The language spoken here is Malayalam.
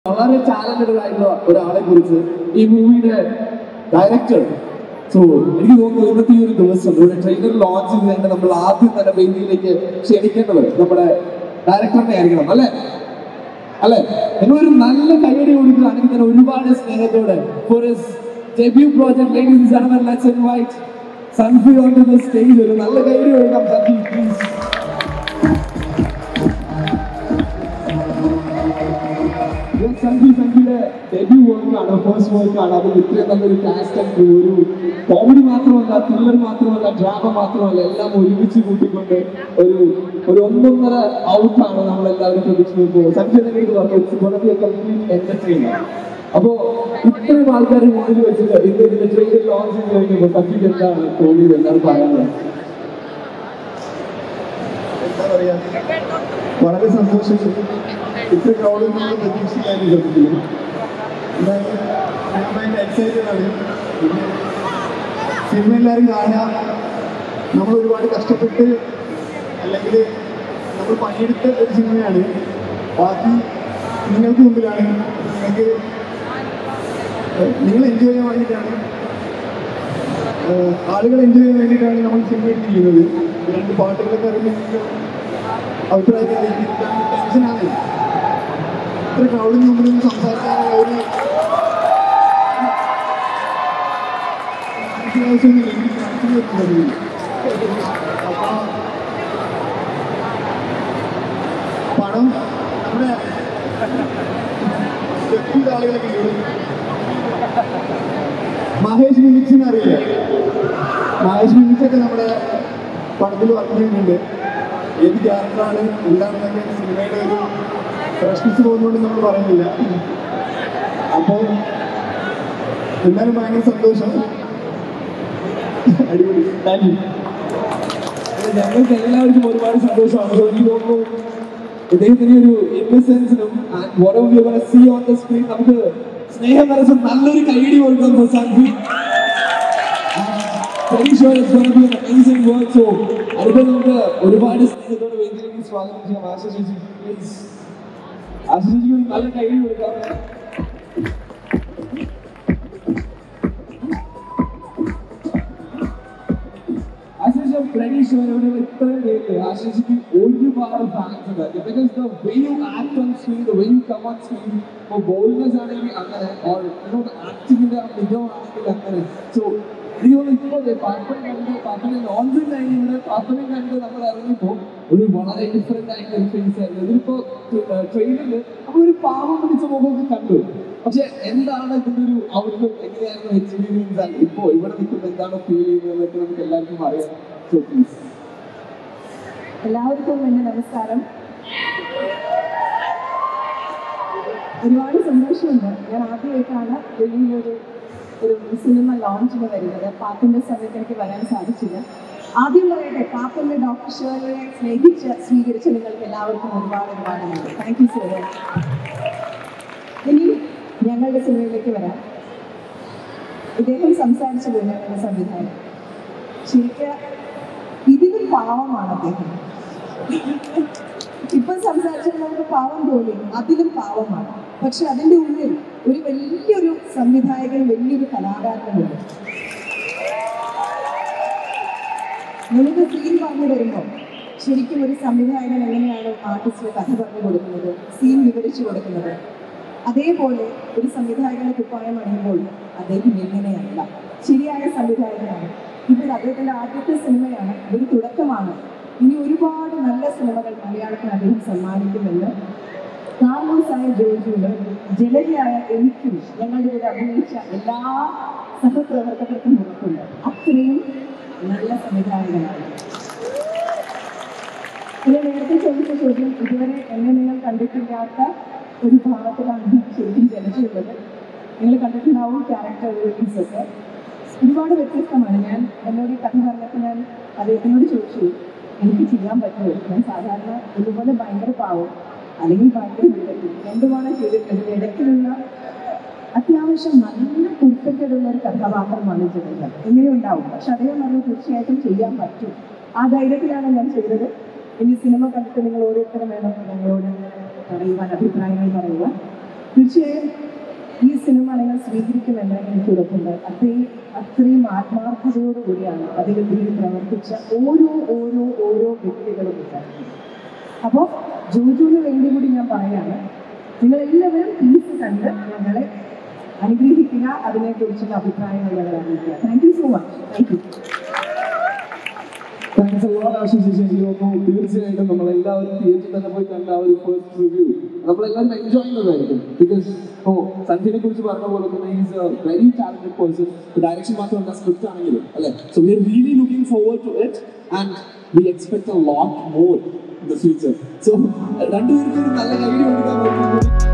വളരെ ടാലന്റഡ് ആയിട്ടുള്ള ഒരാളെ കുറിച്ച് ഈ മൂവിയുടെ ഡയറക്ടർ. സോ എനിക്ക് തോന്നുന്നു ഇന്നത്തെ ഈ ഒരു ദിവസം ഇവിടെ ട്രെയിലർ ലോഞ്ച് ചെയ്ത് നമ്മൾ ആദ്യം തന്നെ വേദിയിലേക്ക് ക്ഷണിക്കേണ്ടത് നമ്മുടെ ഡയറക്ടറിനെ ആയിരിക്കണം, അല്ലെ അല്ലെ? നിങ്ങളൊരു നല്ല കൈയടി കൊടുക്കുകയാണെങ്കിൽ തന്നെ ഒരുപാട് സ്നേഹത്തോടെ for his debut project ladies and gentlemen let's invite Sunfi on to the stage. ഒരു നല്ല കൈയടി കൊടുക്കാം സൺഫി പ്ലീസ്. സൺഫിയുടെ ഡെബ്യൂ വർക്കാണ്, ഫസ്റ്റ് വർക്കാണ്. അതിൽ ഇത്രയും നല്ലൊരു കാസ്റ്റ് ആൻഡ് ഒരു കോമഡി മാത്രമല്ല, ത്രില്ലർ മാത്രമല്ല, ഡ്രാമ മാത്രമല്ല, എല്ലാം ഒരുമിച്ച് കൂട്ടിക്കൊണ്ട് ഒരു ഒന്നൊന്നര ഔട്ടാണ് നമ്മളെല്ലാവരും പ്രതീക്ഷിക്കുന്നത്. സൺഫി എനിക്ക് പറഞ്ഞു കംപ്ലീറ്റ് എന്റർടൈനർ. അപ്പോ ഇത്രയും ആൾക്കാരെ മുന്നിൽ വെച്ചിട്ട് ഇതിന്റെ ട്രെയിലർ ലോഞ്ച് ചെയ്ത് കഴിഞ്ഞപ്പോൾ സൺഫിക്ക് എന്താണ് തോന്നിയത്, എന്താണ് പറയാനുള്ളത്? എന്താ പറയാ, വളരെ സന്തോഷം. ഇത്ര ക്രൗഡിൽ നിന്ന് പ്രതീക്ഷിക്കാനും ശ്രമിക്കുന്നു. എന്തായാലും ഞാൻ ഭയങ്കര എക്സൈറ്റഡ് ആണ്. സിനിമ എല്ലാവരും കാണുക. നമ്മൾ ഒരുപാട് കഷ്ടപ്പെട്ട് അല്ലെങ്കിൽ നമ്മൾ പണിയെടുത്ത ഒരു സിനിമയാണ്. ബാക്കി നിങ്ങൾക്ക് മുമ്പിലാണ്. നിങ്ങൾ എൻജോയ് ചെയ്യാൻ വേണ്ടിയിട്ടാണ്, ആളുകൾ എൻജോയ് ചെയ്യാൻ വേണ്ടിയിട്ടാണ് നമ്മൾ സിനിമ ചെയ്യുന്നത്. രണ്ട് പാട്ടുകളൊക്കെ അറിയുമ്പോൾ അഭിപ്രായത്തിൽ ടെൻഷനാണ്. ഇത്ര ക്രൗഡിന് മുമ്പിൽ നിന്ന് സംസാരിക്കാനുള്ള ഒരു ആവശ്യമൊന്നുമില്ല. എനിക്ക് കാണിച്ചു അപ്പോൾ പണം നമ്മുടെ ചെറിയ ആളുകളൊക്കെ മഹേഷ് മിമിക്സിനെ അറിയില്ല. മഹേഷ് മിമിക്സൊക്കെ നമ്മുടെ പടത്തിൽ വർക്ക് ചെയ്യുന്നുണ്ട്. ഏത് ക്യാരക്ടറാണ് എന്താണെന്നൊക്കെ സിനിമയുടെ ഒരു പ്രശ്നിച്ച് പോകുന്നതുകൊണ്ട് നമ്മൾ പറയുന്നില്ല. അപ്പോൾ എന്നാലും ഭയങ്കര സന്തോഷം. അടിപൊളി, താങ്ക് യു. ഞങ്ങൾക്ക് എല്ലാവർക്കും ഒരുപാട് സന്തോഷമാണ്. എനിക്ക് തോന്നുന്നു ഇദ്ദേഹത്തിന്റെ ഒരു ഇന്നസെൻസിനും നമുക്ക് സ്നേഹം നിറച്ച നല്ലൊരു കൈയടി കൊടുക്കാം സൺഫി. അടുത്ത നമുക്ക് ഒരുപാട് സ്നേഹത്തോടെ വേദിയിലേക്ക് സ്വാഗതം ചെയ്യാം. ആശ ചേച്ചി പ്ലീസ്. ആശ ചേച്ചിക്ക് ഒരു നല്ല കൈയടി കൊടുക്കാം. ആശിച്ചിക്ക് ഒരുപാട് ഫാൻസ് ഉണ്ട്. Because the way you act on screen, the way you come on screen, ഇപ്പോൾ ബോൾഡ്നെസ് ആണെങ്കിൽ അങ്ങനെ, ആക്ടിങ്ങിന്റെ മികവാണെങ്കിൽ അങ്ങനെ. സോ എനിക്ക് തോന്നുന്നു ഇപ്പോൾ പാപ്പനെ ലോഞ്ചിങ് കഴിഞ്ഞ് ഇവിടെ പാപ്പനെ കണ്ട് നമ്മൾ ഇറങ്ങിയപ്പോൾ ഒരു വളരെ ഡിഫറെന്റ് ആയിട്ടുള്ള ഒരു ഫേസ് ആയിരുന്നു. ഇതിലിപ്പോ ട്രെയിനിൽ നമ്മളൊരു പാവം പിടിച്ച മുഖമൊക്കെ കണ്ടു. പക്ഷെ എന്താണ് ഇതിന്റെ ഒരു ഔട്ട്ലുക്ക്, എങ്ങനെയായിരുന്നു എക്സ്പീരിയൻസ്, ഇപ്പോൾ ഇവിടെ നിൽക്കുമ്പോൾ എന്താണ് ഫീൽ ചെയ്യുന്നത് എന്നൊക്കെ നമുക്ക് എല്ലാവർക്കും അറിയാം. So please. എല്ലാവർക്കും എൻ്റെ നമസ്കാരം. ഒരുപാട് സന്തോഷമുണ്ട്. ഞാൻ ആദ്യമായിട്ടാണ് വലിയൊരു സിനിമ ലോഞ്ചിന് വരുന്നത്. പാപ്പിൻ്റെ സമയത്ത് എനിക്ക് വരാൻ സാധിച്ചില്ല. ആദ്യം പറയട്ടെ, പാപ്പിൻ്റെ ഡോക്ടർ ഷേർലിയെ സ്നേഹിച്ച് സ്വീകരിച്ച നിങ്ങൾക്ക് എല്ലാവർക്കും ഒരുപാട് നന്ദി. Thank you so much. ഇനി ഞങ്ങളുടെ സിനിമയിലേക്ക് വരാം. ഇദ്ദേഹം സംസാരിച്ചത് ഞങ്ങളുടെ സംവിധാനം ശരിക്കും ഇതിലും പാവമാണ് അദ്ദേഹം. ഇപ്പം സംസാരിച്ചാൽ നമുക്ക് പാവം തോന്നി, അതിലും പാവമാണ്. പക്ഷെ അതിൻ്റെ ഉള്ളിൽ ഒരു വലിയൊരു സംവിധായകൻ, വലിയൊരു കലാകാരനുണ്ട്. നമുക്ക് സീൻ പറഞ്ഞു തരുമ്പോൾ ശരിക്കും ഒരു സംവിധായകൻ എങ്ങനെയാണ് ആർട്ടിസ്റ്റിന് കഥ പറഞ്ഞു കൊടുക്കുന്നത്, സീൻ വിവരിച്ചു കൊടുക്കുന്നത്, അതേപോലെ ഒരു സംവിധായകനെ കുപ്പായം അണിയുമ്പോൾ അദ്ദേഹം എങ്ങനെയല്ല, ശരിയായ സംവിധായകനാണ്. ഇപ്പോൾ അദ്ദേഹത്തിൻ്റെ ആദ്യത്തെ സിനിമയാണ്, ഒരു തുടക്കമാണ്. ഇനി ഒരുപാട് നല്ല സിനിമകൾ മലയാളത്തിന് അദ്ദേഹം സമ്മാനിക്കുമെന്ന് കാർലോസായ ജോർജിയുടെ ജലജയായ എനിക്കും ഞങ്ങളുടെ കൂടെ അഭിനയിച്ച എല്ലാ സഹപ്രവർത്തകർക്കും ഉറപ്പുണ്ട്. അത്രയും നല്ല സംവിധായകനാണ്. പിന്നെ നേരത്തെ ചോദിച്ച ചോദ്യം, ഇതുവരെ എന്നെ നിങ്ങൾ കണ്ടിട്ടില്ലാത്ത ഒരു ഭാവത്തിലാണ് ശരിക്കും ജനിച്ചിട്ടുള്ളത്. നിങ്ങൾ കണ്ടിട്ടുണ്ടാവും ക്യാരക്ടർ റിലീസൊക്കെ ഒരുപാട് വ്യത്യസ്തമാണ്. ഞാൻ എന്നോട് ഈ കഥ പറഞ്ഞപ്പോൾ ഞാൻ അദ്ദേഹത്തിനോട് ചോദിച്ചു, എനിക്ക് ചെയ്യാൻ പറ്റുമോ? ഞാൻ സാധാരണ ഇതുപോലെ ഭയങ്കര പാവം അല്ലെങ്കിൽ ഭയങ്കര വിടക്കും രണ്ടുമാണ് ചെയ്തിട്ടുള്ളത്. ഇടയ്ക്കിലുള്ള അത്യാവശ്യം നല്ല കുരുത്തക്കേടുള്ള ഒരു കഥാപാത്രമാണ് ചെയ്തത്. എങ്ങനെയുണ്ടാവും? പക്ഷെ അദ്ദേഹം പറഞ്ഞു തീർച്ചയായിട്ടും ചെയ്യാൻ പറ്റും. ആ ധൈര്യത്തിലാണ് ഞാൻ ചെയ്തത്. ഇനി സിനിമ കണ്ടിട്ട് നിങ്ങൾ ഓരോരുത്തരും വേണം ഞങ്ങളോട് പറയുവാൻ, അഭിപ്രായങ്ങൾ പറയുവാൻ. തീർച്ചയായും ഈ സിനിമ നിങ്ങൾ സ്വീകരിക്കുമെന്ന് എനിക്ക് ഉറപ്പുണ്ട്. അത്രയും ആത്മാർത്ഥതയോടുകൂടിയാണ് അതിൽ പ്രവർത്തിച്ച ഓരോ വ്യക്തികളും വിചാരിക്കുന്നത്. അപ്പോൾ ജോജുവിന് വേണ്ടി കൂടി ഞാൻ പറയാണ്, നിങ്ങളെല്ലാവരും പീസ് കണ്ട് ഞങ്ങളെ അനുഗ്രഹിക്കുക, അതിനെക്കുറിച്ചുള്ള അഭിപ്രായങ്ങൾ ഞങ്ങൾ അറിയിക്കുക. Thank you so much. Thank you. Thanks ഒരുപാട് ആശംസിച്ചു. തീർച്ചയായിട്ടും നമ്മളെല്ലാവരും തിയേറ്ററിൽ തന്നെ പോയി കണ്ട ആ ഒരു ഫസ്റ്റ് റിവ്യൂ നമ്മളെല്ലാവരും എൻജോയ് ചെയ്യുന്നതായിരിക്കും. ബിക്കോസ് സഞ്ജയനെ കുറിച്ച് പറഞ്ഞ പോലെ തന്നെ is a very talented person. Direction മാത്രമല്ല, സ്ക്രിപ്റ്റ് ആണെങ്കിലും അല്ലെ. So we are really looking forward to it and we expect a lot more in the future. So രണ്ടുപേർക്കും ഒരു നല്ല ഐഡിയ കൊടുക്കാൻ പറ്റും.